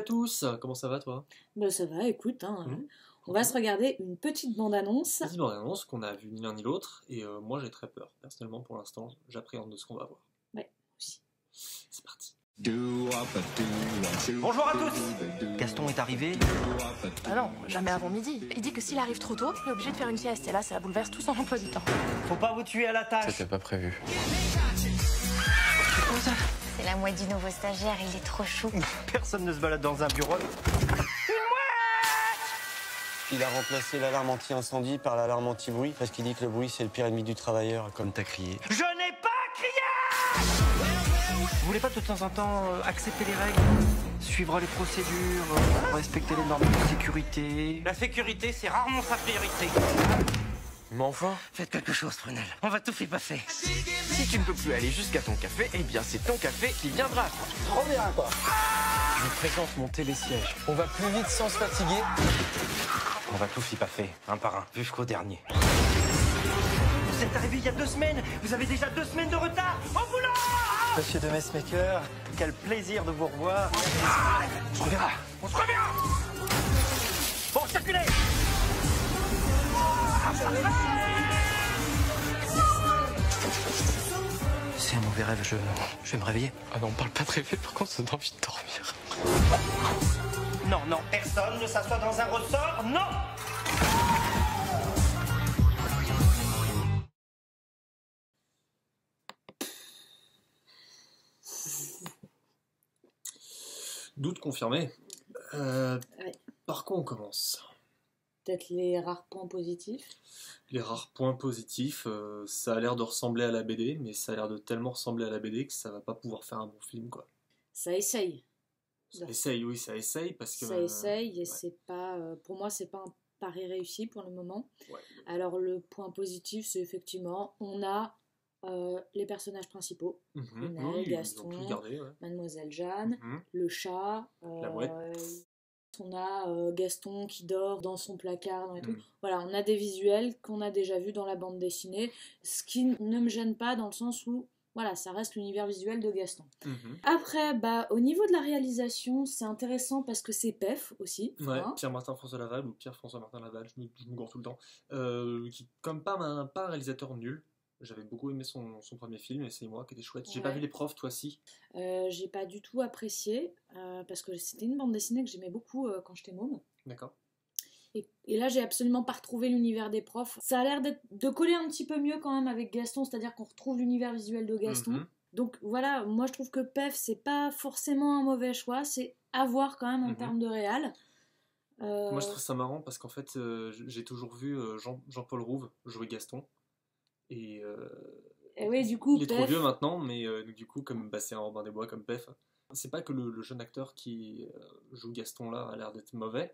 tous, comment ça va toi? Bah ça va, écoute, Mhm. on va se regarder une petite bande-annonce. Petite bande-annonce qu'on a vu ni l'un ni l'autre, et moi j'ai très peur. Personnellement, pour l'instant, j'appréhende de ce qu'on va voir. Ouais, aussi. C'est parti. Bonjour à tous. Gaston est arrivé. Ah non, jamais avant midi. Il dit que s'il arrive trop tôt, il est obligé de faire une sieste. Et là, ça bouleverse tout son emploi du temps. Faut pas vous tuer à la tâche. C'était pas prévu. C'est la mouette du nouveau stagiaire, il est trop chou. Personne ne se balade dans un bureau. Il a remplacé l'alarme anti-incendie par l'alarme anti-bruit parce qu'il dit que le bruit c'est le pire ennemi du travailleur. Comme t'as crié. Je n'ai pas crié. Vous voulez pas de temps en temps accepter les règles, suivre les procédures, respecter les normes de sécurité? La sécurité, c'est rarement sa priorité. Mais enfin, Faites quelque chose, Prunelle. On va tout faire passer. si tu ne peux plus aller jusqu'à ton café, eh bien c'est ton café qui viendra. Trop bien quoi. Je vous présente mon télésiège. On va plus vite sans se fatiguer. On va tout faire, un par un, jusqu'au dernier. Vous êtes arrivé il y a 2 semaines. Vous avez déjà 2 semaines de retard. Au boulot! Monsieur de Messmaker, quel plaisir de vous revoir. On se reverra. On se revient. Bon, circulez. C'est un mauvais rêve, je vais me réveiller. Ah non, on parle pas de rêver, par contre, on a envie de dormir. Non, non, personne ne s'assoit dans un ressort, non! Doute confirmé. Ouais. Par quoi on commence? Peut-être les rares points positifs. Les rares points positifs, ça a l'air de ressembler à la BD, mais ça a l'air de tellement ressembler à la BD que ça va pas pouvoir faire un bon film, quoi. Ça essaye. Ça essaye, oui, ça essaye, parce que... Ça essaye et ouais. c'est pas... pour moi, c'est pas un pari réussi pour le moment. Ouais. Alors le point positif, c'est effectivement, on a les personnages principaux. Mhm, Prunelle, oui, ils ont Gaston, pu le garder, ouais. Mademoiselle Jeanne, Mhm. le chat, La mouette. on a Gaston qui dort dans son placard, dans les trucs. Mhm. Voilà, on a des visuels qu'on a déjà vus dans la bande dessinée, ce qui ne me gêne pas dans le sens où, voilà, ça reste l'univers visuel de Gaston. Mhm. Après, au niveau de la réalisation, c'est intéressant parce que c'est PEF aussi. Ouais, hein. Pierre-Martin François Laval, ou Pierre-François Martin Laval, je me gourre tout le temps, qui, comme pas un réalisateur nul, j'avais beaucoup aimé son premier film, Essaye-moi, qui était chouette. J'ai pas Ouais. vu Les Profs, toi si? J'ai pas du tout apprécié parce que c'était une bande dessinée que j'aimais beaucoup quand j'étais môme. D'accord. Et là, j'ai absolument pas retrouvé l'univers des profs. Ça a l'air de coller un petit peu mieux quand même avec Gaston, c'est-à-dire qu'on retrouve l'univers visuel de Gaston. Mhm. Donc voilà, moi je trouve que PEF, c'est pas forcément un mauvais choix, c'est à voir quand même en Mhm. termes de réal. Moi je trouve ça marrant parce qu'en fait j'ai toujours vu Jean-Paul Rouve jouer Gaston. Et oui, du coup, il est trop PEF, vieux maintenant, mais du coup, comme c'est un Robin des Bois comme PEF, c'est pas que le jeune acteur qui joue Gaston là a l'air d'être mauvais.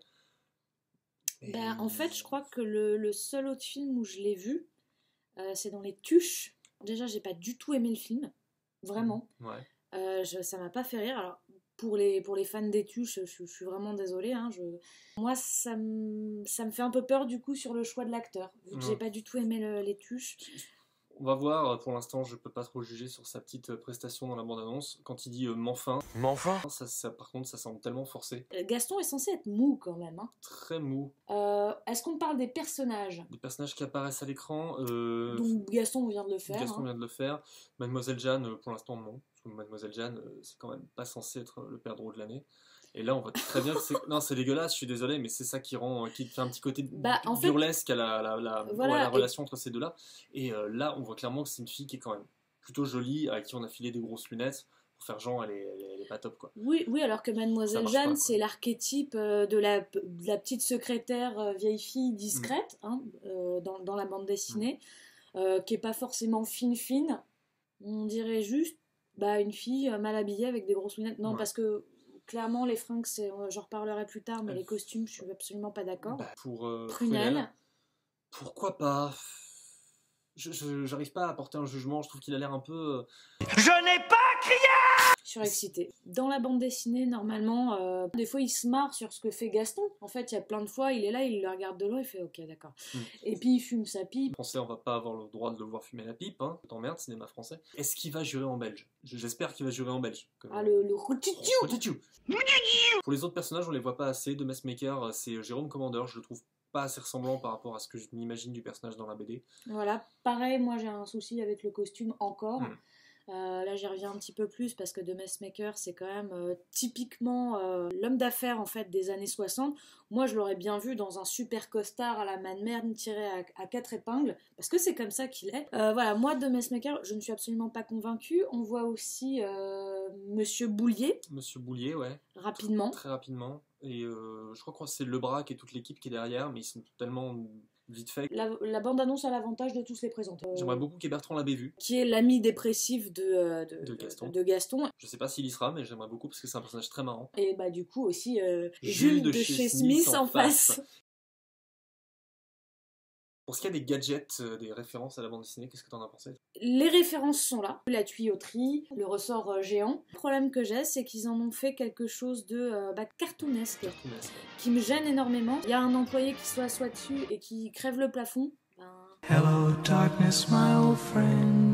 Et- en fait, je crois que le seul autre film où je l'ai vu, c'est dans Les Tuches. Déjà, j'ai pas du tout aimé le film, vraiment. Ouais. Ça m'a pas fait rire. Alors, pour les fans des Tuches, je suis vraiment désolée. Moi, ça me fait un peu peur du coup sur le choix de l'acteur, vu que j'ai pas du tout aimé les Tuches. On va voir, pour l'instant je peux pas trop juger sur sa petite prestation dans la bande-annonce. Quand il dit m'enfin, Mais enfin, par contre ça semble tellement forcé. Gaston est censé être mou quand même. Très mou. Est-ce qu'on parle des personnages? Des personnages qui apparaissent à l'écran. Donc Gaston vient de le faire. Gaston vient de le faire. Mademoiselle Jeanne, pour l'instant, non. Parce que Mademoiselle Jeanne, c'est quand même pas censé être le père drôle de l'année. Et là, on voit très bien que c'est... Non, c'est dégueulasse, je suis désolé, mais c'est ça qui fait un petit côté En fait, burlesque à la voilà, relation entre ces deux-là. Et là, on voit clairement que c'est une fille qui est quand même plutôt jolie, à qui on a filé des grosses lunettes, pour faire genre, elle est pas top, quoi. Oui, alors que Ça Mademoiselle marche Jeanne, pas, quoi. c'est l'archétype de la petite secrétaire vieille fille discrète dans la bande dessinée, qui est pas forcément fine. On dirait juste une fille mal habillée avec des grosses lunettes. Non, Ouais. parce que clairement, les fringues, j'en reparlerai plus tard, mais les costumes, je suis absolument pas d'accord. Pour Prunelle. pourquoi pas? j'arrive pas à apporter un jugement, je trouve qu'il a l'air un peu... Je n'ai pas crié! Surexcité. Dans la bande dessinée, normalement, des fois il se marre sur ce que fait Gaston. En fait, il y a plein de fois, il est là, il le regarde de loin, il fait ok, d'accord. Et puis il fume sa pipe. Français, on va pas avoir le droit de le voir fumer la pipe, hein. T'emmerdes, cinéma français. Est-ce qu'il va jurer en belge? J'espère qu'il va jurer en belge. Ah, le routitiou. Pour les autres personnages, on les voit pas assez. De Messmaker, c'est Jérôme Commandeur, je le trouve pas assez ressemblant par rapport à ce que je m'imagine du personnage dans la BD. Voilà, pareil, moi j'ai un souci avec le costume encore. Là j'y reviens un petit peu plus parce que The Messmaker c'est quand même typiquement l'homme d'affaires en fait des années 60. Moi je l'aurais bien vu dans un super costard à la Mad Men tiré à 4 épingles parce que c'est comme ça qu'il est. Voilà, moi The Messmaker je ne suis absolument pas convaincue. On voit aussi Monsieur Boulier. Monsieur Boulier, ouais. Rapidement. Très rapidement. Et je crois que c'est Lebrac et toute l'équipe qui est derrière, mais ils sont tellement... vite fait. La bande-annonce a l'avantage de tous les présenter. J'aimerais beaucoup qu'Hébert l'ait vu. Qui est l'ami dépressif de Gaston. Je sais pas s'il y sera, mais j'aimerais beaucoup parce que c'est un personnage très marrant. Et bah du coup aussi Jules de chez Smith en face. Pour ce qui est des gadgets, des références à la bande dessinée, qu'est-ce que t'en as pensé? Les références sont là. La tuyauterie, le ressort géant. Le problème que j'ai, c'est qu'ils en ont fait quelque chose de cartoonesque. Qui me gêne énormément. Il y a un employé qui se assoit dessus et qui crève le plafond. Hello darkness, my old friend.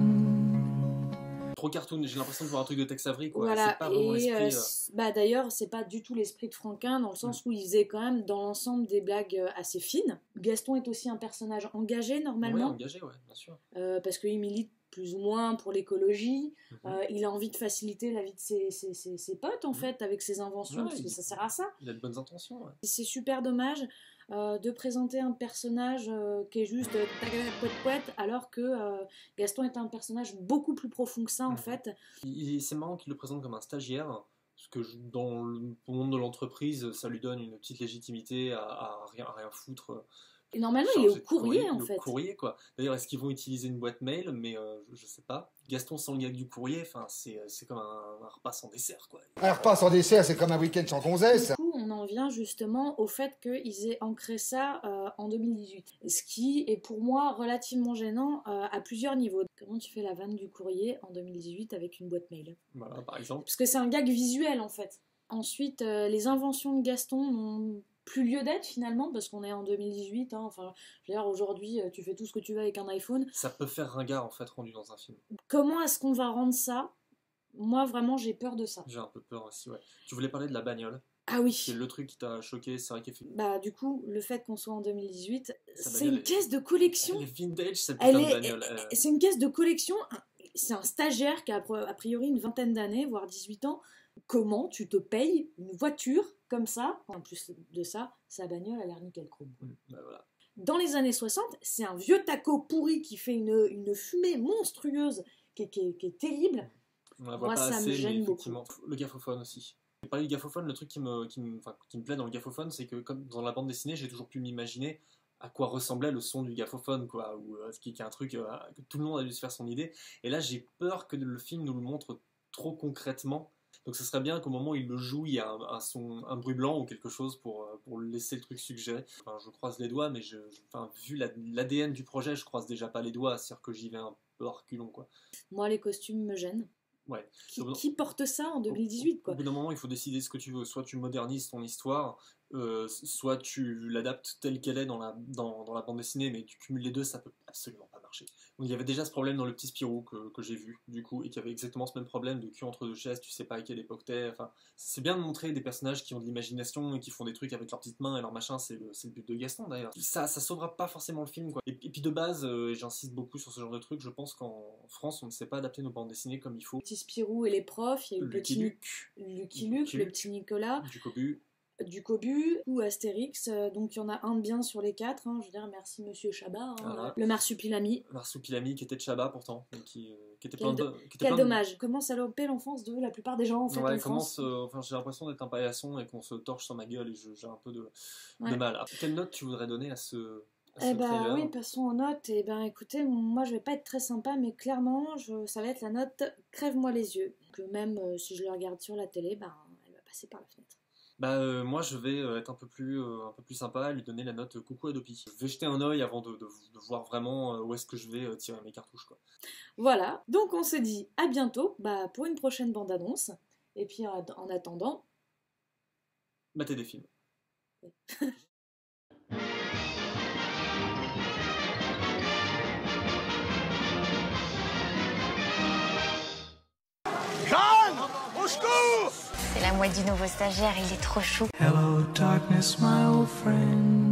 Trop cartoon, j'ai l'impression de voir un truc de Tex Avery, quoi. Voilà, c'est pas vraiment l'esprit. D'ailleurs, c'est pas du tout l'esprit de Franquin, dans le sens où il faisait quand même dans l'ensemble des blagues assez fines. Gaston est aussi un personnage engagé, normalement. Oui, engagé, ouais, bien sûr. Parce qu'il milite plus ou moins pour l'écologie. Il a envie de faciliter la vie de ses potes, en fait, avec ses inventions, parce que ça sert à ça. Il a de bonnes intentions, ouais. C'est super dommage de présenter un personnage qui est juste poète, alors que Gaston est un personnage beaucoup plus profond que ça, en fait. C'est marrant qu'il le présente comme un stagiaire, parce que dans le monde de l'entreprise, ça lui donne une petite légitimité à rien foutre. Et normalement, il est au courrier, en fait. Au courrier, quoi. D'ailleurs, est-ce qu'ils vont utiliser une boîte mail? Mais je sais pas. Gaston sans le gag du courrier, c'est comme un repas sans dessert, quoi. Un repas sans dessert, c'est comme un week-end sans gonzesse. Du coup, on en vient justement au fait qu'ils aient ancré ça en 2018. Ce qui est pour moi relativement gênant à plusieurs niveaux. Comment tu fais la vanne du courrier en 2018 avec une boîte mail? Voilà, par exemple. Parce que c'est un gag visuel, en fait. Ensuite, les inventions de Gaston n'ont plus lieu d'être finalement parce qu'on est en 2018, hein. Enfin, je veux dire, aujourd'hui tu fais tout ce que tu veux avec un iPhone. Ça peut faire ringard en fait rendu dans un film. Comment est-ce qu'on va rendre ça? Moi vraiment j'ai peur de ça. J'ai un peu peur aussi, ouais. Tu voulais parler de la bagnole? Ah oui. C'est le truc qui t'a choqué, c'est vrai qu'il fait... Bah du coup, le fait qu'on soit en 2018, c'est une caisse de collection. Elle est vintage cette putain de bagnole. C'est une caisse de collection, c'est un stagiaire qui a a priori une vingtaine d'années, voire 18 ans. Comment tu te payes une voiture comme ça? En plus de ça, sa bagnole a l'air nickel chrome. Bah voilà. Dans les années 60, c'est un vieux taco pourri qui fait une fumée monstrueuse qui est terrible. On la voit moi, pas ça assez, me gêne mais beaucoup. effectivement, le gaffophone aussi. J'ai parlé du gaffophone, le truc qui me plaît dans le gaffophone, c'est que comme dans la bande dessinée, j'ai toujours pu m'imaginer à quoi ressemblait le son du gaffophone, quoi, ou ce qui est un truc que tout le monde a dû se faire son idée. Et là, j'ai peur que le film nous le montre trop concrètement. Donc ce serait bien qu'au moment où il le joue, il y a un bruit blanc ou quelque chose pour laisser le truc suggérer. Enfin, je croise les doigts, mais vu l'ADN du projet, je croise déjà pas les doigts, c'est-à-dire que j'y vais un peu à reculons, quoi. Moi, les costumes me gênent. Ouais. Qui porte ça en 2018, quoi? Au bout d'un moment, il faut décider ce que tu veux. Soit tu modernises ton histoire, soit tu l'adaptes telle qu'elle est dans la bande dessinée, mais tu cumules les deux, ça peut absolument pas marcher. Donc il y avait déjà ce problème dans le petit Spirou que j'ai vu, du coup, et qui avait exactement ce même problème de cul entre deux chaises, tu sais pas à quelle époque t'es. Enfin, c'est bien de montrer des personnages qui ont de l'imagination et qui font des trucs avec leurs petites mains et leurs machins, c'est le but de Gaston d'ailleurs. Ça sauvera pas forcément le film, quoi. Et puis de base, j'insiste beaucoup sur ce genre de truc, je pense qu'en France, on ne sait pas adapter nos bandes dessinées comme il faut. Petit Spirou et les profs, il y a eu Lucky Luke, le petit Nicolas. Du Cobu ou Astérix, donc il y en a un de bien sur les 4, hein, je veux dire merci Monsieur Chabat, hein, voilà. Le Marsupilami. Marsupilami qui était de Chabat pourtant, donc qui était plein de... Quel dommage, comment ça lopait l'enfance de la plupart des gens en fait. Ouais, en France. j'ai l'impression d'être un paillasson et qu'on se torche sur ma gueule et j'ai un peu de mal. Alors, quelle note tu voudrais donner à ce trailer? Oui, passons aux notes. Et ben écoutez, moi je vais pas être très sympa, mais clairement ça va être la note crève-moi les yeux. Que même si je le regarde sur la télé, elle va passer par la fenêtre. Moi, je vais être un peu plus sympa, lui donner la note coucou Adopi. Je vais jeter un œil avant de voir vraiment où est-ce que je vais tirer mes cartouches, quoi. Voilà, donc on se dit à bientôt pour une prochaine bande-annonce. Et puis en attendant... Matez des films. Jeanne, au secours! C'est la moitié du nouveau stagiaire, il est trop chou. Hello, darkness, my old friend.